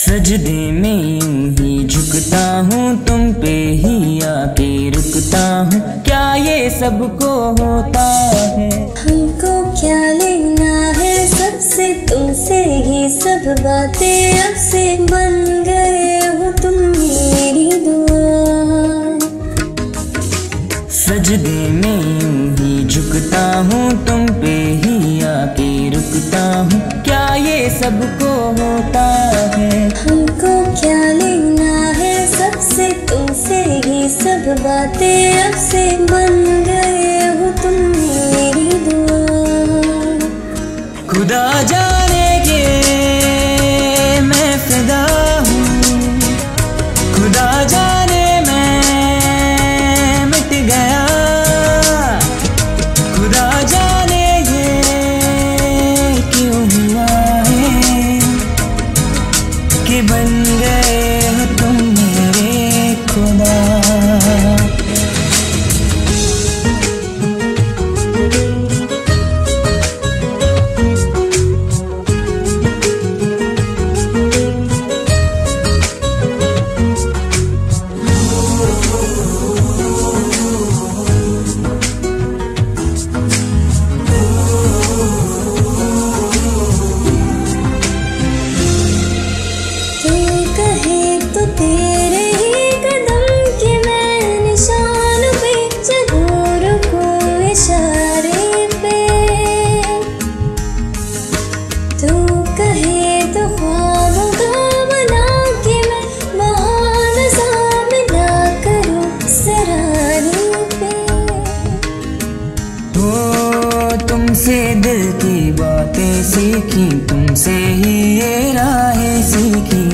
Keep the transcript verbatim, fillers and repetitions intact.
सजदे में यूं ही झुकता हूँ, तुम पे ही आके रुकता हूँ। क्या ये सबको होता है? हमको क्या लेना है सबसे, तुमसे ही सब बातें अब से बन गए हो तुम मेरी दुआ। सजदे में यूं ही झुकता हूँ, तुम पे ही आके रुकता हूँ। क्या ये सबको होता है? हमको क्या लेना है सबसे, तुमसे ही सब बातें अब से बन गए हो तुम मेरी दुआ। खुदा जाने के मैं फिदा हूँ, खुदा जाने मैं मिट गया। खुदा जाने ये क्यों हुआ है कि बन गए हो तुम मेरे खुदा। तुमसे दिल की बातें सीखी, तुमसे ही ये राहें सीखी।